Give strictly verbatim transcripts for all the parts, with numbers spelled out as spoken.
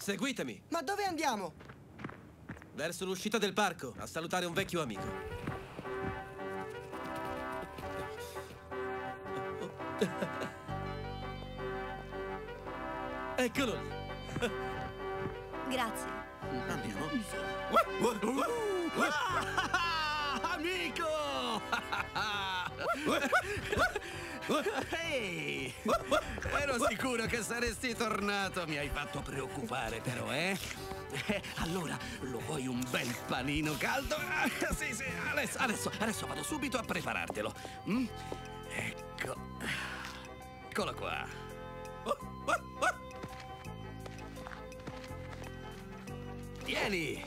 Seguitemi. Ma dove andiamo? Verso l'uscita del parco, a salutare un vecchio amico. Eccolo lì. Grazie. Andiamo. Amico! Ehi! Ero sicuro che saresti tornato. Mi hai fatto preoccupare, però, eh? Eh, allora, lo vuoi un bel panino caldo? Ah, sì, sì, adesso, adesso, adesso vado subito a preparartelo. Mm? Ecco. Eccolo qua. Tieni!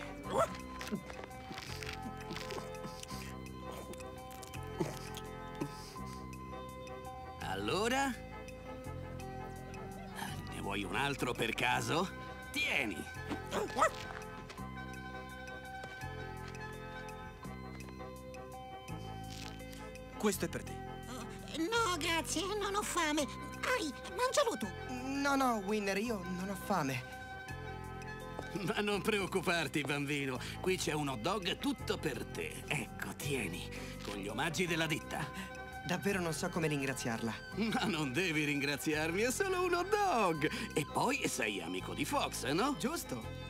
Allora? Ne vuoi un altro per caso? Tieni! Questo è per te. No, grazie, non ho fame. Ai, mangialo tu. No, no, Winner, io non ho fame. Ma non preoccuparti, bambino. Qui c'è un hot dog tutto per te. Ecco, tieni, con gli omaggi della ditta. Davvero non so come ringraziarla. Ma non devi ringraziarmi, è solo un hot dog. E poi sei amico di Fox, no? Giusto.